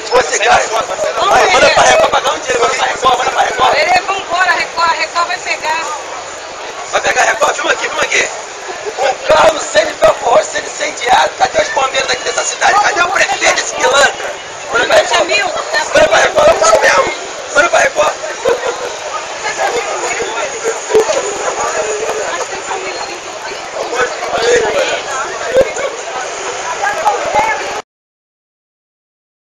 Você quer? Manda pra Record pagar um dinheiro. Manda pra Record, manda pra Record. Vambora, a Record vai pegar. Vai pegar a Record? Filma aqui. Um carro sem Belfort Roxo sendo incendiado. Cadê os bombeiros daqui dessa cidade? Cadê o prefeito desse pilantra? Manda pra Record.